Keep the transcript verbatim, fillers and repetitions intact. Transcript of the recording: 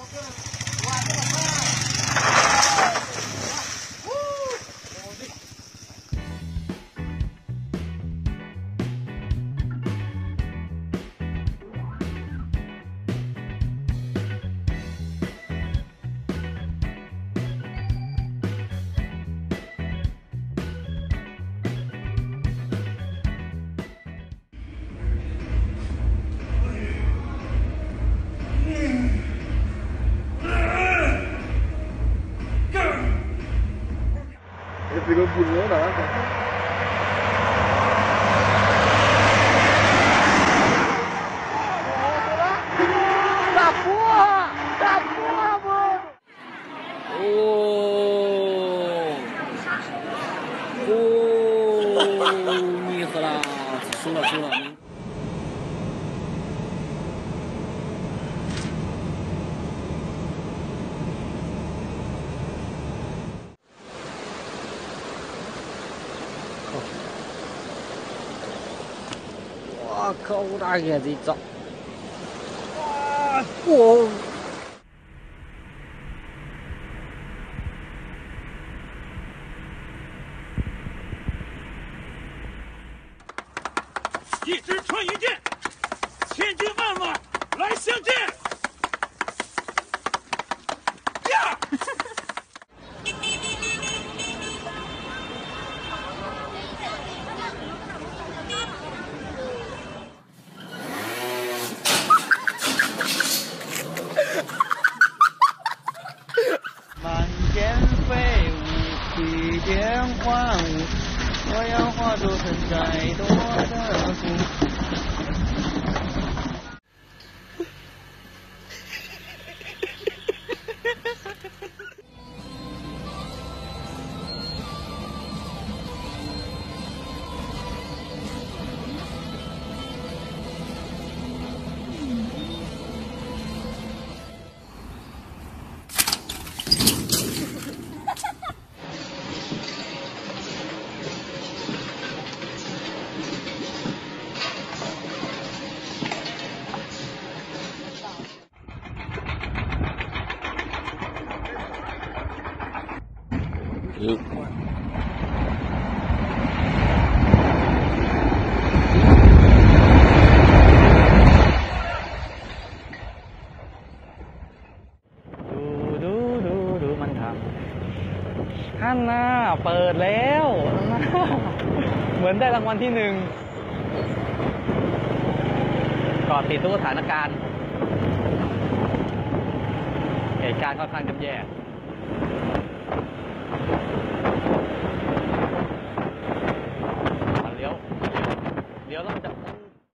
这个不热了，大波，大波不？哦，哦，你喝了，输了输了。我靠！我大爷这一招！哇！我。 一支穿云箭，千军万马来相见。呀！ 满天飞舞，一点欢舞，我要化作承载多的福。嗯。ดูดูดูดูมันทำฮันน่าเปิดแล้วเหมือนได้รางวัลที่หนึ่งก่อติดทุกสถานการณ์เหตุการณ์ค่อนข้างจะแย่เลี้ยวเลี้ยวแล้วมันจะ